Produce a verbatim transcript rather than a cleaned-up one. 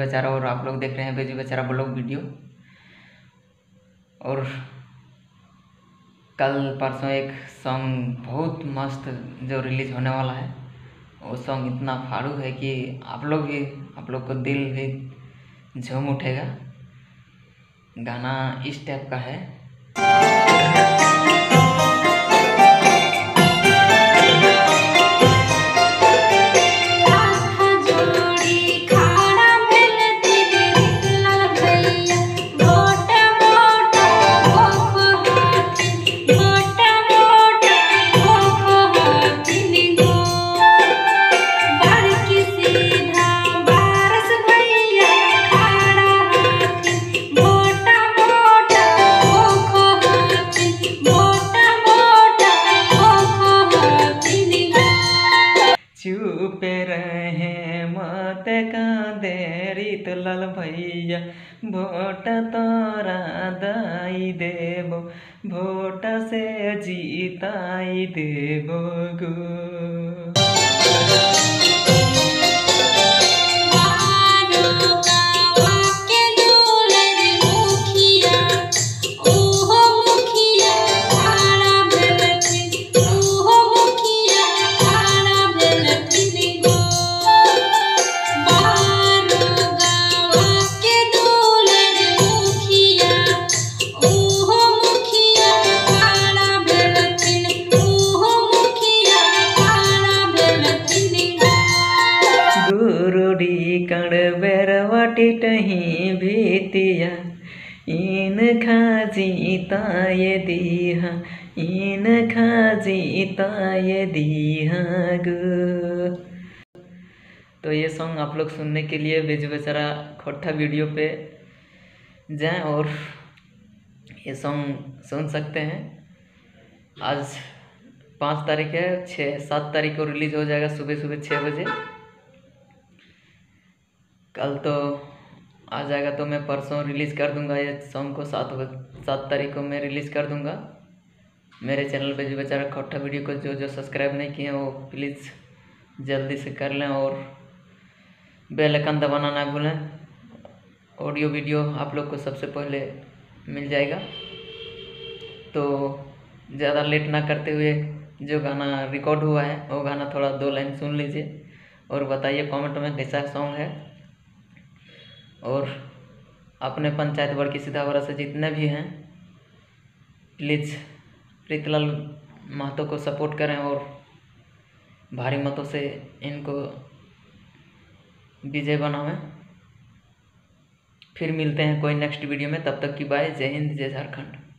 बेचारा और आप लोग देख रहे हैं बेजू बेचारा ब्लॉग वीडियो। और कल परसों एक सॉन्ग बहुत मस्त जो रिलीज होने वाला है, वो सॉन्ग इतना फाड़ू है कि आप लोग भी आप लोग को दिल भी झूम उठेगा। गाना इस टाइप का है। चुप रहे मत कांदे रीत लाल भैया, भोट तोरा दाई देबो, भोट से जीताई देबो गो। गुरुडी कण बेरवाटी टही भीतिया, इन खाजी ताये दीहा, इन खाजी ताये दीहा गो। तो ये सॉन्ग आप लोग सुनने के लिए बेजू बेचारा खोट्टा वीडियो पे जाएं और ये सॉन्ग सुन सकते हैं। आज पाँच तारीख है, छः सात तारीख को रिलीज़ हो जाएगा सुबह सुबह छः बजे। कल तो आ जाएगा तो मैं परसों रिलीज़ कर दूंगा ये सॉन्ग को, सात सात तारीख को मैं रिलीज़ कर दूंगा। मेरे चैनल पे जो बेचारा खोट्टा वीडियो को जो जो सब्सक्राइब नहीं किए हैं वो प्लीज़ जल्दी से कर लें और बेल आइकन दबाना ना भूलें। ऑडियो वीडियो आप लोग को सबसे पहले मिल जाएगा। तो ज़्यादा लेट ना करते हुए जो गाना रिकॉर्ड हुआ है वो गाना थोड़ा दो लाइन सुन लीजिए और बताइए कमेंट में कैसा सॉन्ग है। और अपने पंचायत बड़की सीधावरा से जितने भी हैं प्लीज़ प्रीतलाल महतो को सपोर्ट करें और भारी मतों से इनको विजय बनावें। फिर मिलते हैं कोई नेक्स्ट वीडियो में, तब तक की बाय। जय हिंद, जय झारखंड।